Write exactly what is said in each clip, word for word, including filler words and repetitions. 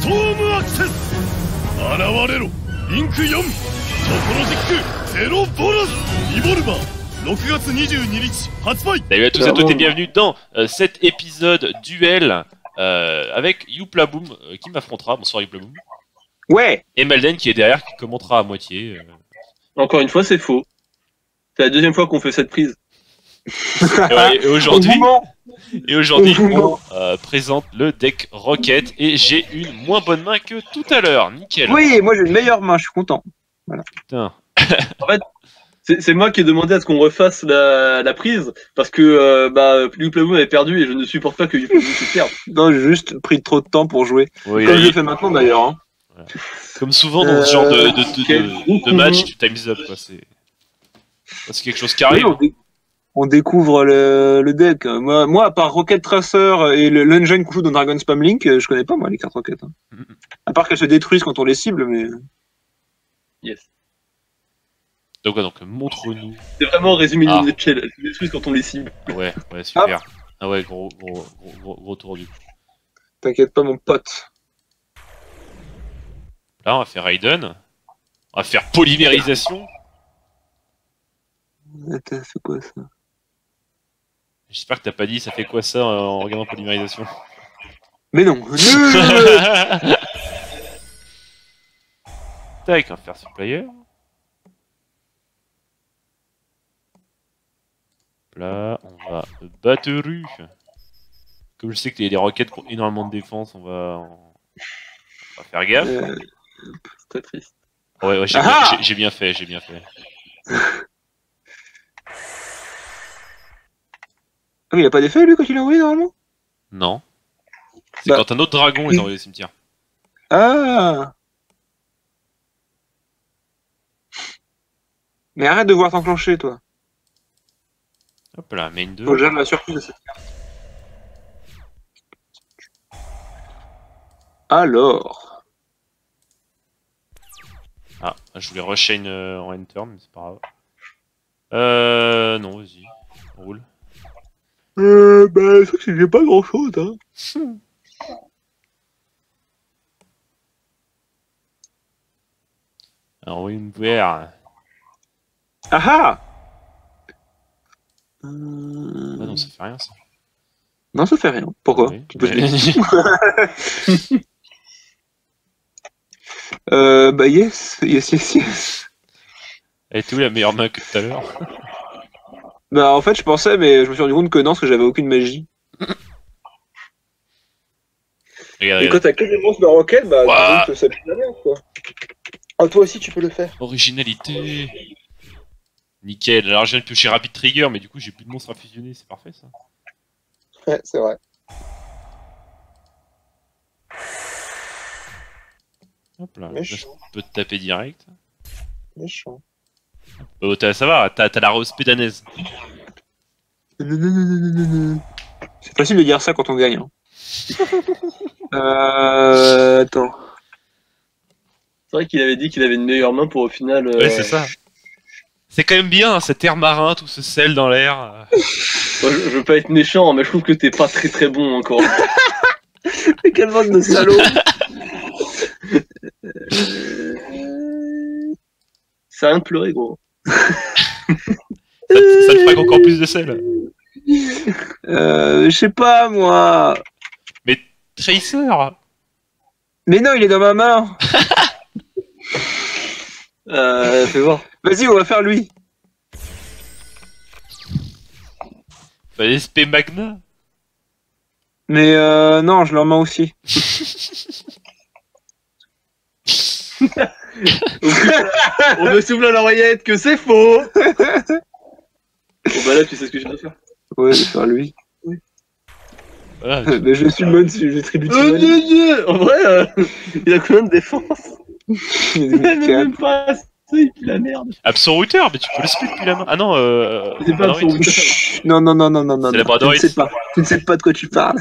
トームアクセス現れろリンクよんトポロジックゼロボロスリボルバーろくがつにじゅうににち発売. Salut à tous et à toutes et bienvenue dans euh, cet épisode duel euh, avec Youplaboom euh, qui m'affrontera. Bonsoir Youplaboom. Ouais. Et Malden qui est derrière qui commentera à moitié. Euh... Encore une fois, c'est faux. C'est la deuxième fois qu'on fait cette prise. Et, ouais, et aujourd'hui, et aujourd'hui on euh, présente le deck Rocket et j'ai une moins bonne main que tout à l'heure. Nickel. Oui, moi j'ai une meilleure main, je suis content. Voilà. Putain. En fait, c'est moi qui ai demandé à ce qu'on refasse la, la prise parce que euh, bah, Youplaboom avait perdu et je ne supporte pas que Youplaboom se perde. Non, j'ai juste pris trop de temps pour jouer. Oui, Comme là, je le il... fais maintenant d'ailleurs. Hein. Voilà. Comme souvent dans ce genre de, de, de, de, de match, tu times up. C'est quelque chose qui arrive. Oui, on, dé on découvre le, le deck. Moi, moi, à part Rocket Tracer et le l'engine qu'on joue dans Dragon Spam Link, je connais pas moi les cartes Rocket. Hein. Mm -hmm. À part qu'elles se détruisent quand on les cible, mais. Yes. Donc, donc montre-nous. C'est vraiment résumé ah. une nutshell. Elles se détruisent quand on les cible. Ouais, ouais, super. Ah, ah ouais, gros, gros, gros, gros, gros tour du coup. T'inquiète pas, mon pote. Là, on va faire Raiden. On va faire polymérisation. Attends, c'est quoi ça? J'espère que t'as pas dit ça fait quoi ça en regardant polymérisation. Mais non. Tac, on va faire supplier. Là, on va batteru. Comme je sais que les roquettes pour énormément de défense, on va, on va faire gaffe. Euh... C'est très triste. Ouais, ouais, j'ai ah bien, bien fait, j'ai bien fait. Ah, mais il a pas d'effet lui quand il l'a envoyé normalement? Non. C'est bah... quand un autre dragon est envoyé au cimetière. Ah. Mais arrête de voir t'enclencher toi. Hop là, main deux. Faut jamais la surprise de cette carte. Alors. Ah, je voulais rushine euh, en end turn, mais c'est pas grave. Euh. Non, vas-y. Roule. Euh. Bah, je crois que j'ai pas grand chose, hein. Alors, oui, une vert. Ah ah! Ah non, ça fait rien ça. Non, ça fait rien. Pourquoi? Oui. Tu peux euh, bah yes, yes, yes, yes. Elle était où la meilleure main que tout à l'heure? Bah en fait je pensais, mais je me suis rendu compte que non, parce que j'avais aucune magie. Regarde, et quand t'as que des monstres de roquette, bah wow. Donc, ça pue la merde quoi. Ah toi aussi tu peux le faire. Originalité. Nickel, alors je viens de piocher Rapid Trigger, mais du coup j'ai plus de monstres à fusionner, c'est parfait ça. Ouais, c'est vrai. Hop là, là, je peux te taper direct. Méchant. Oh, ça va, t'as la rose pédanaise. C'est facile de dire ça quand on gagne. Hein. euh... Attends. C'est vrai qu'il avait dit qu'il avait une meilleure main pour au final... Euh... Ouais, c'est ça. C'est quand même bien, hein, cet air marin, tout ce sel dans l'air. Moi, je, je veux pas être méchant, mais je trouve que t'es pas très très bon encore. Mais quelle bande de salauds. Ça a rien de pleurer, gros. ça, ça te fera encore plus de sel. Euh, je sais pas, moi. Mais Tracer. Mais non, il est dans ma main. euh, fais voir. Vas-y, on va faire lui. Bah, S P Magna. Mais euh, non, je leur mets aussi. On me souffle à l'oreillette que c'est faux. Bon bah là tu sais ce que je viens de faire. Ouais, je vais faire lui. Oui. Voilà, tu... Mais je suis mode, je tribute. Euh, en vrai, euh, il a combien de défense? Il a même pas assez, il pue la merde. Absoluteur, mais tu peux le split depuis la main. Ah non, euh... c'est pas Absoluteur. Non, non, non, non, non, non. C'est la Bradorite. Tu ne sais pas. Tu ne sais pas de quoi tu parles.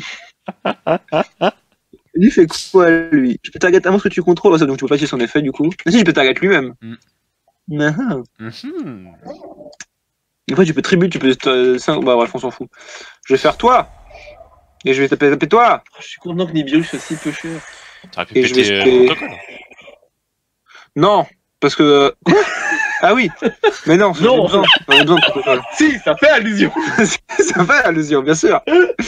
Lui fait quoi, lui? Je peux target un monstre que tu contrôles, donc tu peux pas utiliser son effet du coup. Mais si, je peux target lui-même. Mm. Uh-huh. Mm-hmm. Après, tu peux tribute, tu peux. Euh, cinq... Bah, bref, on s'en fout. Je vais faire toi. Et je vais taper, taper toi. Je suis content que Nibiru soit si peu cher. T'aurais pu péter je vais le protocole. Non, parce que... Ah oui, mais non, j'en ai besoin, j'en ai besoin de protocole. Si, ça fait allusion. Ça fait allusion, bien sûr.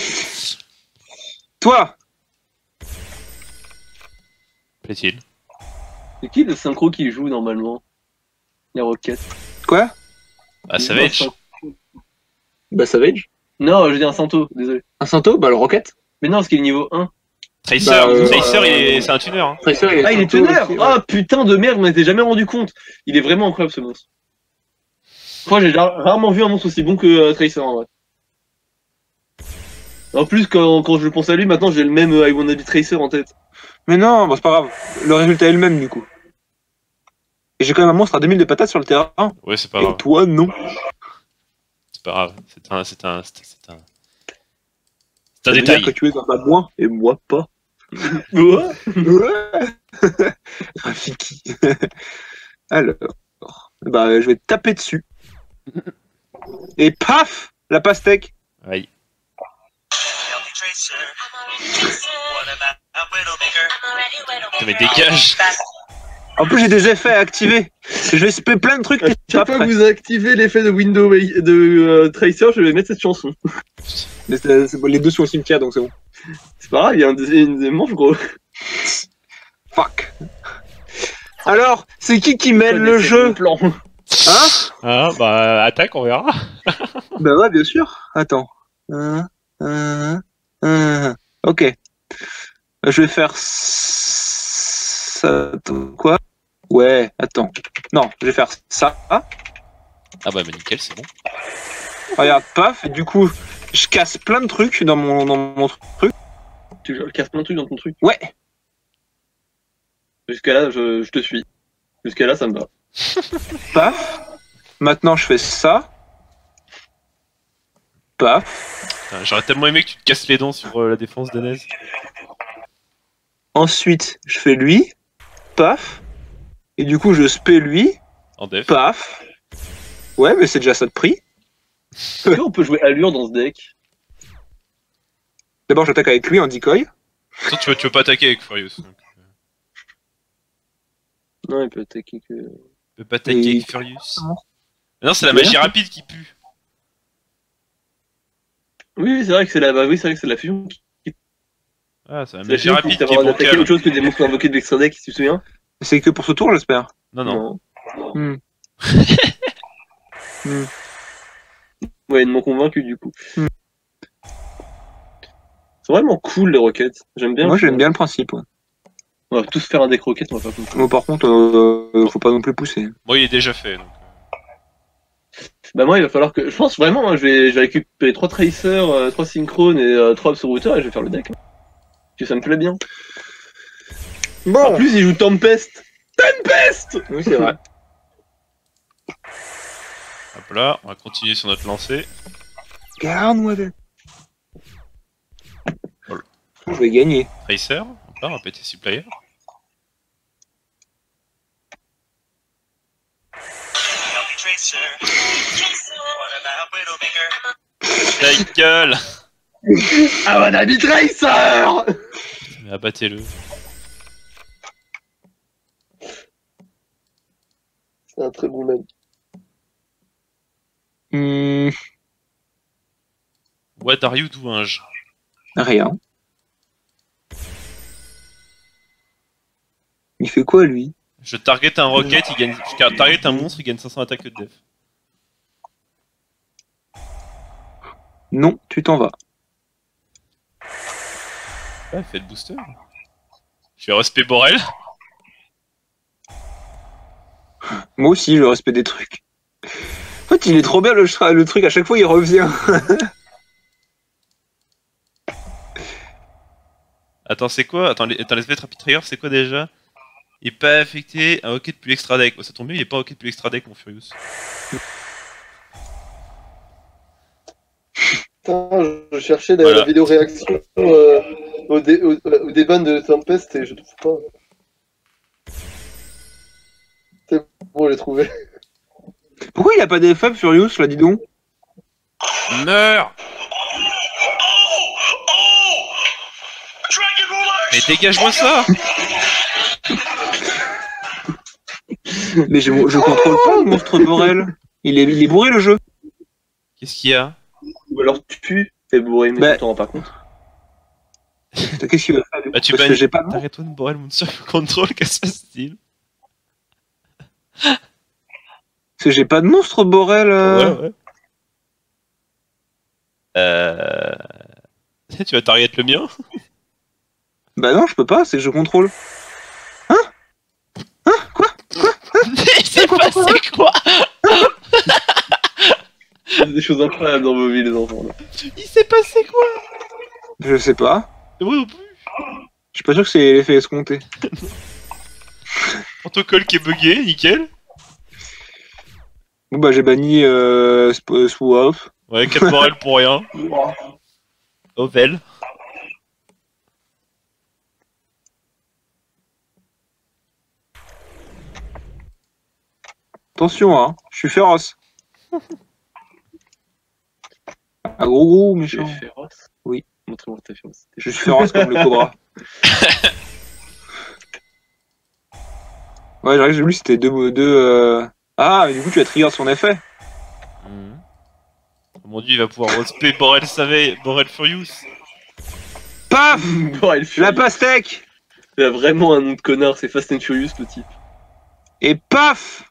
Toi, Plaît-il. C'est qui le synchro qui joue normalement? Les Rockets. quoi? Ah, Savage. Bah Savage. Non, je veux dire un Santo, désolé. Un Santo, bah le Rocket. Mais non, parce qu'il est niveau un. Tracer, Bah, euh, Tracer, euh, il est... c'est un tuner. Hein. Tracer, il est Ah, il est Santo teneur. aussi, ouais. Ah, putain de merde, on m'était jamais rendu compte. Il est vraiment incroyable ce monstre. Je crois que j'ai rarement vu un monstre aussi bon que euh, Tracer en vrai. En plus, quand, quand je pense à lui, maintenant j'ai le même euh, I Wanna Be Tracer en tête. Mais non, bah, c'est pas grave. Le résultat est le même du coup. Et j'ai quand même un monstre à deux mille de patates sur le terrain. Ouais, c'est pas Et grave. toi, non. C'est pas grave. C'est un. C'est un. C'est c'est un. C'est Ça un veut dire détail. que tu es en as moins et moi pas. Ouais. Ouais. Rafiki. Alors, bah je vais te taper dessus. Et paf, la pastèque. Aïe. Putain, mais dégage. En plus j'ai des effets à activer. Je vais spé plein de trucs. Chaque fois après. que vous activez l'effet de Windows de euh, Tracer, je vais mettre cette chanson. Mais c'est- c'est bon, les deux sont au cimetière donc c'est bon. C'est pas grave, il y a un deuxième une manche gros. Fuck. Alors, c'est qui qui mène le jeu? Plan. Hein? Ah, bah, attaque, on verra. Bah ouais, bien sûr. Attends. Hein, hein, hein. Ok. Je vais faire ça. Quoi? Ouais, attends. Non, je vais faire ça. Ah, bah, bah nickel, c'est bon. Regarde, paf. Et du coup, je casse plein de trucs dans mon, dans mon truc. Tu casses plein de trucs dans ton truc. Ouais. Jusqu'à là, je, je te suis. Jusqu'à là, ça me va. Paf. Maintenant, je fais ça. Paf. Putain, j'aurais tellement aimé que tu te casses les dents sur euh, la défense d'Enez. Ensuite, je fais lui. Paf. Et du coup, je spé lui. En def. Paf. Ouais, mais c'est déjà ça de prix. Est-ce qu'on peut jouer Allure dans ce deck? D'abord, j'attaque avec lui en decoy. Attends, tu veux, tu veux pas attaquer avec Furious. Donc, euh, Non, il peut attaquer que. tu veux pas attaquer Et- avec Furious. Mais non, c'est la Ouais. magie rapide qui pue. Oui, oui, c'est vrai que c'est la, bah oui, c'est vrai que c'est la fusion qui. Ah, c'est la C'est la magie fusion qui rapide t'a qui est vraiment d'attaquer bancale. autre chose que des monstres invoqués de l'extra deck, si tu te souviens. C'est que pour ce tour, j'espère. Non, non. Hmm. Hmm. Ouais, ils m'ont convaincu du coup. Hmm. C'est vraiment cool les roquettes. J'aime bien. Moi, j'aime bien le principe. Ouais. On va tous faire un deck roquette, on va pas comprendre. Moi, par contre, euh, faut pas non plus pousser. Moi, il est déjà fait. Donc. Bah moi il va falloir que. Je pense vraiment, hein, je, vais, je vais récupérer trois tracers, euh, trois synchrones et euh, trois absoluteurs et je vais faire le deck. Hein. Parce que ça me plaît bien. En Bon. plus il joue Tempest. Tempest. Oui, c'est vrai. Hop là, on va continuer sur notre lancée. Garde-moi de. Voilà. Je vais gagner. Tracer, hop là, on va péter supplier. Ta gueule. Ah mon ami Tracer. Mais abattez-le. C'est un très bon mec. Hmm, What are you doing? rien. Il fait quoi, lui? Je target un rocket, il gagne. Je target un monstre, il gagne cinq cents attaques de def. Non, tu t'en vas. Ah, fait le booster. Je vais respect Borel. Moi aussi, je respecte des trucs. En fait, il est trop bien le, le truc, à chaque fois il revient. Attends, c'est quoi? Attends, les, attends, les effets de Rapid Trigger, c'est quoi déjà? Il est pas affecté un hockey depuis extra deck. Oh, ça tombe bien, il est pas hockey depuis extra deck, mon Furious. Putain, je cherchais la, Voilà. la vidéo réaction euh, au, dé, au, au déban de Tempest et je trouve pas. C'est bon, j'ai trouvé. Pourquoi il a pas des faibles Furious, là, dis donc? Meurs! Mais dégage-moi ça. Mais je, je contrôle pas le monstre Borel. Il est, il est bourré le jeu. Qu'est-ce qu'il y a? Ou alors tu es bourré, mais bah... tu t'en rends pas compte. Qu'est-ce qu'il veut faire? Bah tu Parce bannis... que j'ai pas de T'arrêtes-toi de Borel mon sur contrôle, qu'est-ce que se passe-t-il? Parce que j'ai pas de monstre Borel. Euh... Ouais, ouais. Euh... Tu vas target le mien? Bah non, je peux pas, c'est que je contrôle. Hein? Hein? Quoi? Quoi? Il s'est passé quoi? Il y a des choses incroyables dans vos vies, les enfants. Là. Il s'est passé quoi? Je sais pas. Moi non plus. Je suis pas sûr que c'est l'effet escompté. Protocole qui est bugué, nickel. Bon bah j'ai banni euh, Swap. Ouais, quatre Borel pour rien. Ovel. Attention hein, je suis féroce. Ah gros gros méchant. Tu es féroce? Oui. Montre-moi ta féroce. Je suis féroce comme le cobra. Ouais, j'arrive, j'ai vu c'était deux... deux euh... Ah, mais du coup tu as trigger son effet. Mmh. Oh mon dieu, il va pouvoir respect Borel Savay, Borel Furious. Paf. Borel Furious. La pastèque. Il a vraiment un nom de connard, c'est Fast and Furious le type. Et paf.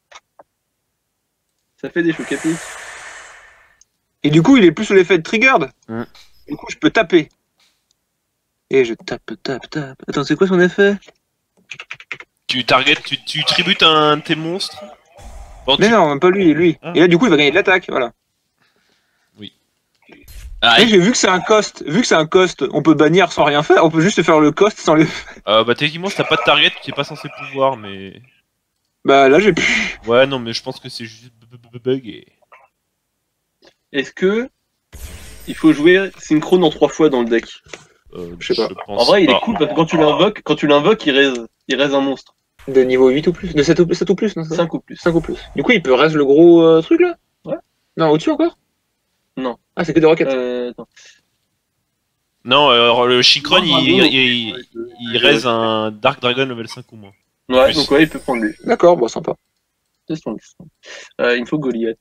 Ça fait des chocs à pic. Et du coup il est plus sous l'effet de triggered. Mmh. Du coup je peux taper. Et je tape, tape, tape. Attends, c'est quoi son effet? Tu target, tu, tu tributes un de tes monstres. Bon, Mais tu... non, même pas lui, lui. Ah. Et là du coup il va gagner de l'attaque, voilà. Oui. Ah, Et j'ai vu que c'est un cost, vu que c'est un cost, on peut bannir sans rien faire, on peut juste faire le cost sans le... Euh, bah techniquement si t'as pas de target, tu n'es pas censé pouvoir, mais... Bah là j'ai pu. Ouais non mais je pense que c'est juste bug et... Est-ce que il faut jouer synchrone en trois fois dans le deck? Euh, Je sais pas. pense En vrai il pas. est cool parce que quand tu l'invoques, quand tu l'invoques il raise, il raise un monstre. De niveau huit ou plus? De sept ou, sept ou plus, non? cinq ou plus. cinq ou plus. Du coup il peut reste le gros euh, truc là? Ouais. Non, au-dessus encore? Non. Ah c'est que des roquettes. Euh, attends. Non, euh, le Chinkron Non, il, non, il, il, non. il raise un Dark Dragon level cinq ou moins. Ouais, Plus. donc ouais il peut prendre lui. D'accord, bon sympa. C'est son liste. Euh, il me faut Goliath.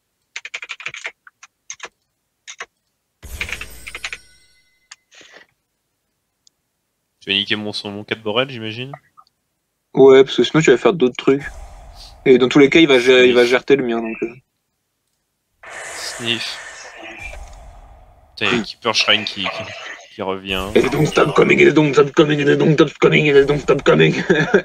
Tu vas niquer mon son, mon quatre Borel j'imagine. Ouais, parce que sinon tu vas faire d'autres trucs. Et dans tous les cas il va gérer, il va gérer le mien donc... Euh... Sniff. Putain, il y a Keeper Shrine qui, qui, qui revient. Et don't stop coming, et don't stop coming, et don't stop coming, et don't stop coming.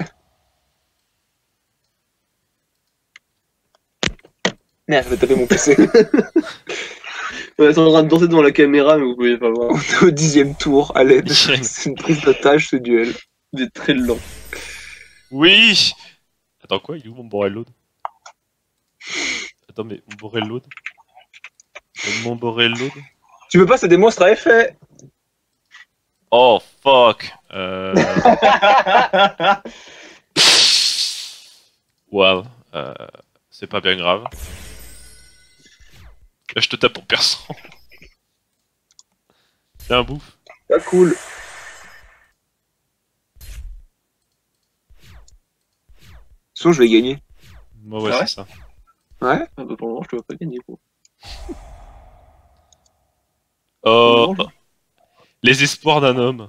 Merde, je vais taper mon P C. Ouais, c'est en train de danser devant la caméra, mais vous pouvez pas voir. On est au dixième tour, à l'aide. C'est une prise d'otage ce duel. Vous êtes très lent. Oui. Attends quoi, il est où mon Borel Load? Attends mais mon Borel Load? Mon Borel Load? Tu veux pas, c'est des monstres à effet. Oh fuck. Euh... Waouh. Euh... C'est pas bien grave. Là je te tape pour personne. C'est un bouffe. Pas cool. Sinon je vais gagner. Moi ouais, Ah ouais c'est ça. Ouais. Ah bah pour le moment, je te vois pas gagner, quoi. Oh. Les espoirs d'un homme.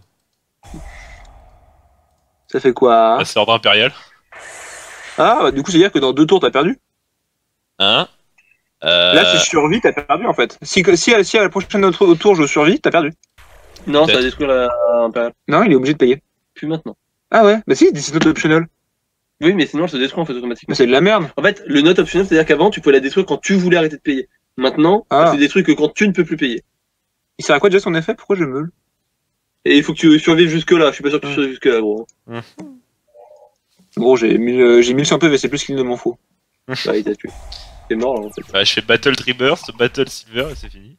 Ça fait quoi? La Ordre Impérial. Ah, bah, du coup, c'est à dire que dans deux tours, t'as perdu. Hein euh... Là, si je survis, t'as perdu en fait. Si, si, si à la prochaine autre tour, je survis, t'as perdu. Non, ça va détruire la Impérial. Non, il est obligé de payer. Plus maintenant. Ah ouais, bah si, c'est not optional. Oui, mais sinon, elle se détruit en fait automatiquement. Mais c'est de la merde. En fait, le not optional, c'est-à-dire qu'avant, tu pouvais la détruire quand tu voulais arrêter de payer. Maintenant, Ah. elle se détruit que quand tu ne peux plus payer. Il sert à quoi déjà son effet? Pourquoi je meule? Et il faut que tu survives jusque-là. Je suis pas sûr que tu Ouais. survives jusque-là, gros. Gros, j'ai mille, euh, j'ai mille cent P V, c'est plus qu'il ne m'en faut. Bah, il t'a tué. T'es mort, là, en fait. Bah, je fais Battle Triburst, Battle Silver et c'est fini.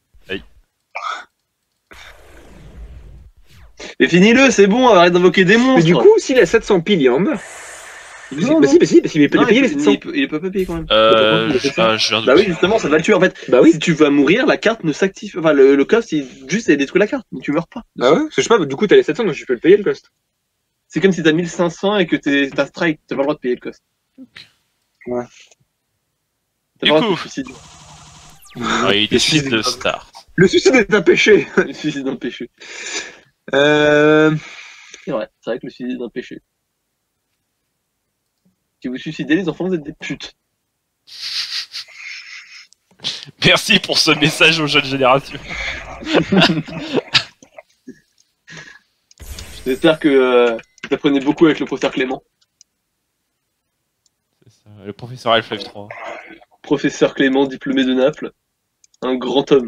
Mais finis-le, c'est bon, arrête d'invoquer des monstres. Mais du coup, s'il a sept cents piles, il en meurt. Non, bah si, bah si, parce qu'il est pas payé les sept cents. Il peut, il peut pas payer quand même. Euh, je, ah, je viens de... Bah oui, justement, ça va le tuer en fait. Bah oui. Si tu vas mourir, la carte ne s'active. Enfin, le, le cost, il juste il détruit la carte, mais tu meurs pas. Ah ouais? Parce que je sais pas, du coup t'as les sept cents, donc tu peux le payer le cost. C'est comme si t'as mille cinq cents et que t'as strike, t'as pas le droit de payer le cost. Ouais. T'as Du pas le droit de coup. te suicider. Ah, il décide de start. Le suicide est un péché. Le suicide est un péché. Euh... C'est vrai, c'est vrai que le suicide est un péché. Si vous suicidez, les enfants, vous êtes des putes. Merci pour ce message aux jeunes générations. J'espère que euh, vous apprenez beaucoup avec le professeur Clément. C'est ça, le professeur F F trois. Professeur Clément, diplômé de Naples. Un grand homme.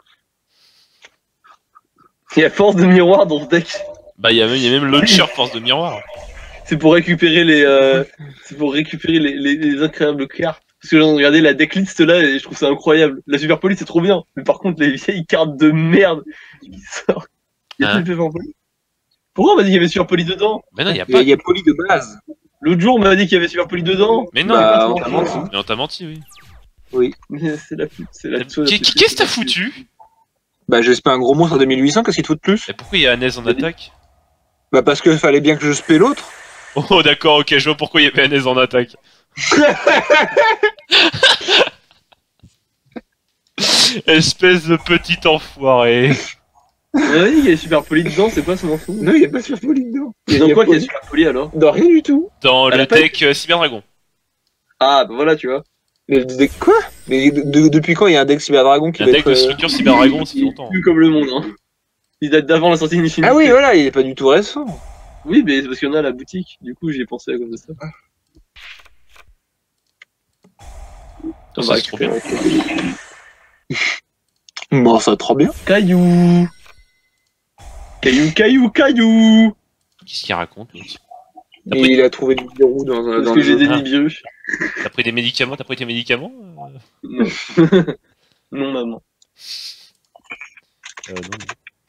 Il y a force de miroir dans ce deck. Bah, il y a même, il y a même launcher force de miroir. C'est pour récupérer les, euh, c'est pour récupérer les, les, les incroyables cartes. Parce que j'ai regardé la decklist là et je trouve ça incroyable. La Super Poli c'est trop bien. Mais par contre, les vieilles cartes de merde qui sortent. Il y a Hein? Super Poli. Pourquoi on m'a dit qu'il y avait Super Poli dedans? Mais non, il y a Il y a, pas. il y a Poli de base. L'autre jour, on m'a dit qu'il y avait Super Poli dedans. Mais non, Bah, mais on t'a menti. mais on t'a menti, oui. Oui. Mais c'est la pute, c'est la chose. Qui- qui- Qu'est-ce que t'as foutu? Bah j'espère un gros monstre à deux mille huit cents, qu'est-ce qu'il te faut de plus? Et pourquoi il y a Hanez en attaque? Bah parce que fallait bien que je spé l'autre. Oh, d'accord, ok, je vois pourquoi il y avait Hanez en attaque. Espèce de petit enfoiré. On m'a dit qu'il y avait Super Poli dedans, c'est quoi, ça m'en fout? Non, il y a pas Super Poli dedans. Et dans quoi qu'il y a Super Poli alors? Dans rien du tout. Dans Elle le a pas deck euh, Cyber Dragon. Ah, bah voilà, tu vois. Mais de, quoi? Mais de- de- depuis quand il y a un deck Cyber Dragon qui Un va deck être... de euh, structure Cyber Dragon, c'est Il est longtemps. plus comme le monde, hein. Il date d'avant la sortie d'Infinity. Ah oui, voilà, il est pas du tout récent. Oui, mais c'est parce qu'il y en a à la boutique. Du coup, j'y ai pensé à cause de ça. Ça, c'est trop bien. Bon, ça va trop bien. Caillou. Caillou, caillou, caillou. Qu'est-ce qu'il raconte, l'autre? Et il a trouvé du verrou dans un... Parce dans que le j'ai jeu. des Ah. Nibiru. T'as pris des médicaments? T'as pris tes médicaments? euh... Non. Non, maman. Euh, non, non.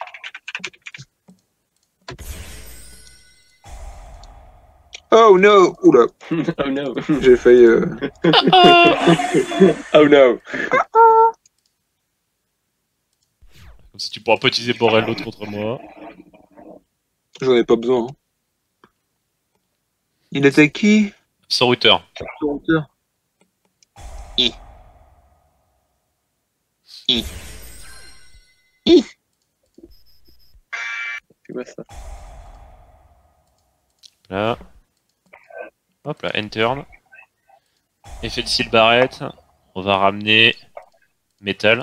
Oh no! Oula, Oh no. j'ai failli... euh, Oh no. Comme ça, tu pourras pas utiliser Borel l'autre contre moi. J'en ai pas besoin. hein. Il attaque qui? Sans routeur. I. I. I. C'est quoi ça? Là. Hop là, enter. Effet de style barrette. On va ramener métal.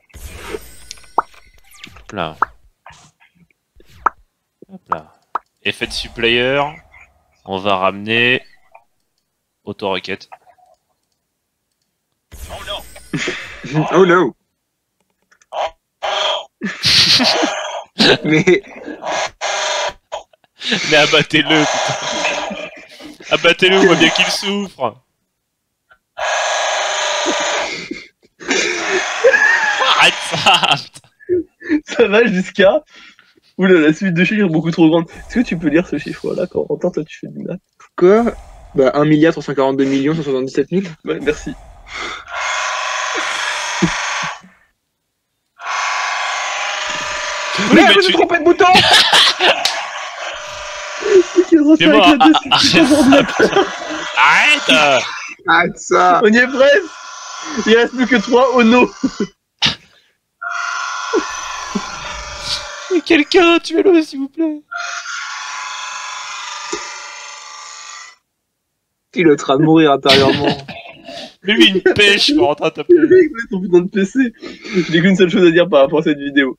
Hop là. Hop là. Effet de supplier. On va ramener auto-requête. Oh no! Mais... Mais abattez-le, putain. Abattez-le, on voit bien qu'il souffre. Arrête ça, putain. Ça va jusqu'à. Oula, la suite de chiffres est beaucoup trop grande. Est-ce que tu peux lire ce chiffre-là quand on toi tu fais du maths? Quoi? Bah un milliard trois cent quarante-deux millions cent soixante-dix-sept mille. Ouais, merci. Oui, Merde, mais je me suis tu... trompé de bouton! C'est moi, ah, ah, arrête ça, putain. Arrête euh. Arrête ça! On y est presque. Il reste plus que trois oh no. Mais quelqu'un, tuez-le, s'il vous plaît. Il est en train de mourir intérieurement. Mets-lui une pêche, pour rentrer à taper. Le mec, met son putain de P C. J'ai qu'une seule chose à dire par rapport à cette vidéo.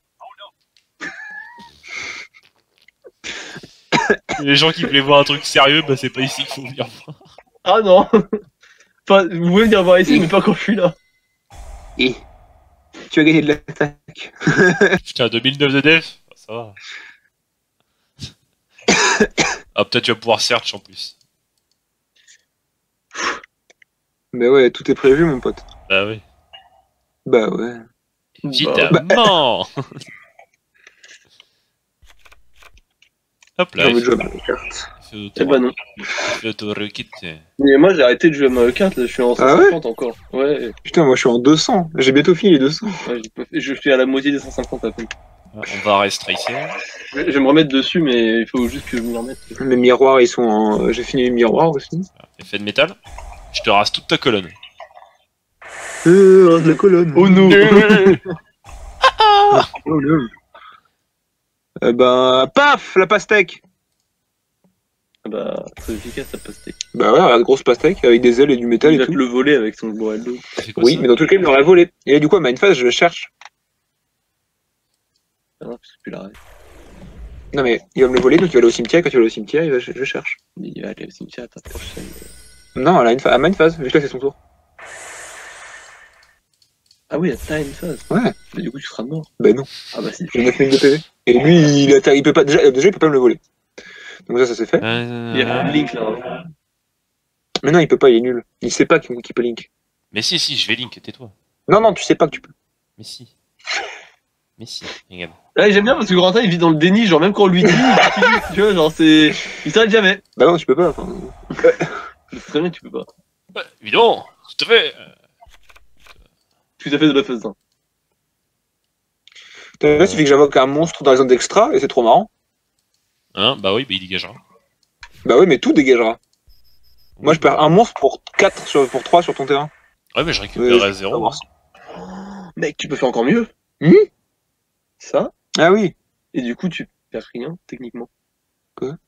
Les gens qui voulaient voir un truc sérieux, bah c'est pas ici qu'il faut venir voir. Ah non. Enfin, vous pouvez venir voir ici, mais pas quand je suis là. Et tu as gagné de l'attaque. Putain, deux mille neuf de def, ça va. Ah, peut-être tu vas pouvoir search en plus. Mais ouais, tout est prévu, mon pote. Bah oui. Bah ouais. Évidemment. Hop J'ai là, envie de jouer à ma carte. Eh bah non. Mais moi j'ai arrêté de jouer à Mario Kart, là je suis en cent cinquante ah ouais encore. Ouais. Putain, moi je suis en deux cents, j'ai bientôt fini les deux cents. Ouais, pas fait... je suis à la moitié des cent cinquante à peine. On va rester ici. Je vais me remettre dessus, mais il faut juste que je me remette. Les miroirs ils sont en. J'ai fini les miroirs aussi. Effet de métal. Je te rase toute ta colonne. Euh, rase la colonne. Oh non. Oh non. Eh ben, paf, la pastèque. Bah, très efficace la pastèque. Bah ouais, la grosse pastèque avec des ailes et du métal il et tout. Il va te le voler avec son gros d'eau. Oui, ça mais dans tout le cas, il m'aurait volé. Et là, du coup, à une phase, je le cherche. Ah non, parce que tu l'arrêtes. Non, mais il va me le voler, donc il va aller au cimetière. Quand il va aller au cimetière, il va... je, je cherche. Il va aller au cimetière à ta prochaine. Non, à, une fa... à ma une phase. Juste là, c'est son tour. Ah oui, à ta une phase. Ouais. Mais du coup, tu seras mort. Bah non. Ah bah si. J'ai neuf mille de P V. Et lui, il, atta... il peut pas. Déjà, déjà, il peut pas me le voler. Donc ça, ça c'est fait. Euh... Il y a un link là. Mais non, il peut pas, il est nul. Il sait pas qu'il peut link. Mais si, si, je vais link, tais-toi. Non, non, tu sais pas que tu peux. Mais si. Mais si, regarde. Ouais, j'aime bien parce que Corentin il vit dans le déni, genre même quand on lui dit, tu vois, genre c'est. Il s'arrête jamais. Bah non, tu peux pas. Enfin... Très bien, tu peux pas. Ouais, évidemment, tout à fait. Tout à fait de la phase un. Là, il suffit que j'invoque un monstre dans la zone d'extra et c'est trop marrant. Hein, bah oui, bah il dégagera. Bah oui, mais tout dégagera. Oui, moi, je perds un monstre pour quatre sur, pour trois sur ton terrain. Ouais, mais je récupère à zéro. Oh, mec, tu peux faire encore mieux. Mmh. Ça. Ah oui. Et du coup, tu perds rien, techniquement. Quoi?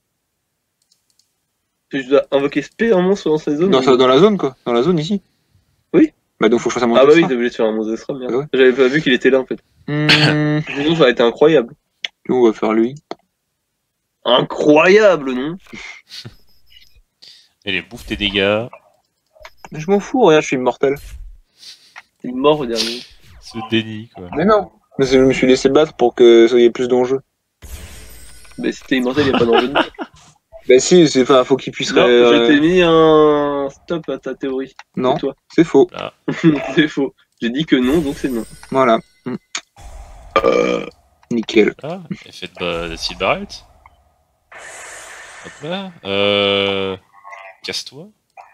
Tu dois invoquer spé un monstre dans cette zone. Dans, ou... dans la zone, quoi. Dans la zone, ici. Oui. Bah donc, faut que je fasse un monstre. Ah bah oui, t'as obligé de faire un monstre extra, merde. Ah ouais. J'avais pas vu qu'il était là, en fait. Mmh. Sinon, ça aurait été incroyable. On va faire lui. Incroyable, non? Allez, bouffe tes dégâts. Je m'en fous, regarde, je suis immortel. T'es mort au dernier. Ce déni, quoi. Mais non. Mais je me suis laissé battre pour que ça y ait plus d'enjeux. Bah si t'es immortel, y'a pas d'enjeu. Bah si, c'est pas, faut qu'il puisse... Non, euh... je t'ai mis un stop à ta théorie. Non, c'est faux. Ah. C'est faux. J'ai dit que non, donc c'est non. Voilà. Mmh. Euh... Nickel. Ah, effet de Steel Barret. Hop là. Euh... Casse-toi.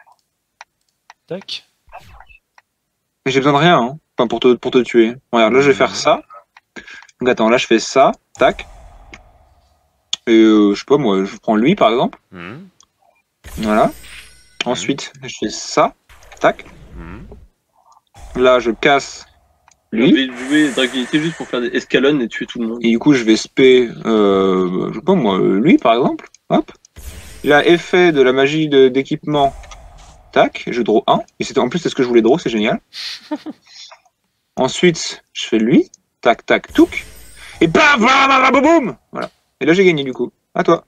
Tac. Mais j'ai besoin de rien, hein. Enfin, pour te, pour te tuer. Regarde, là, je vais faire ça. Donc, attends, là, je fais ça. Tac. Et, euh, je sais pas, moi, je prends lui, par exemple. Mmh. Voilà. Ensuite, je fais ça. Tac. Mmh. Là, je casse lui. Je vais jouer tranquillité juste pour faire des escalons et tuer tout le monde. Et du coup, je vais spé, euh, je sais pas, moi, lui, par exemple. Hop. Là, effet de la magie d'équipement. Tac, je draw un. Et c'était en plus, c'est ce que je voulais draw, c'est génial. Ensuite, je fais lui. Tac, tac, touc. Et bam, bam, bam, bam, boum. Voilà. Et là, j'ai gagné, du coup. À toi.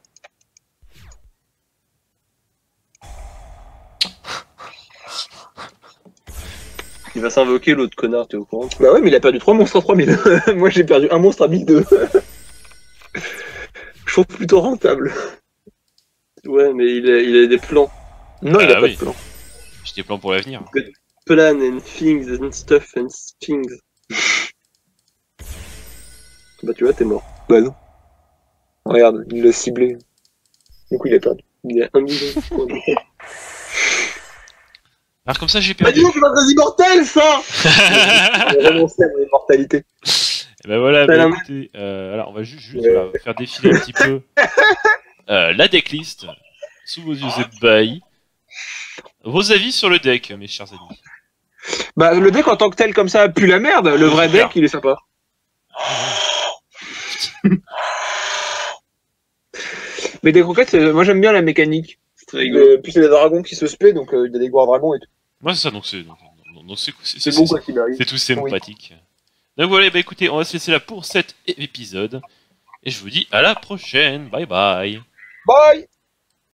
Il va s'invoquer, l'autre connard, t'es au courant? Bah ouais, mais il a perdu trois monstres à trois mille. Moi, j'ai perdu un monstre à mille deux. Je trouve plutôt rentable. Ouais, mais il a, il a des plans. Non, il ah, a oui. pas de plan. J'ai des plans pour l'avenir. Plan and things and stuff and things. Bah tu vois, t'es mort. Bah non. Regarde, il l'a ciblé. Du coup, il a perdu. Il a un million. Alors comme ça, j'ai Bah perdu. dis donc, c'est pas très immortel, ça. J'ai renoncé à mon immortalité. Et bah voilà, bah, écoutez, euh, alors on va juste, juste voilà, faire défiler un petit peu euh, la decklist sous vos yeux ébahis. Vos avis sur le deck, mes chers amis. Bah le deck en tant que tel comme ça pue la merde, le vrai deck il est sympa. Mais des croquettes, moi j'aime bien la mécanique. C'est très rigolo. Euh, puis c'est des dragons qui se spé, donc euh, il y a des gros dragons et tout. Moi c'est ça, donc c'est c'est bon quoi qu'il arrive. C'est tout sympathique. Oui. Donc voilà, bah écoutez, on va se laisser là pour cet épisode. Et je vous dis à la prochaine. Bye bye. Bye.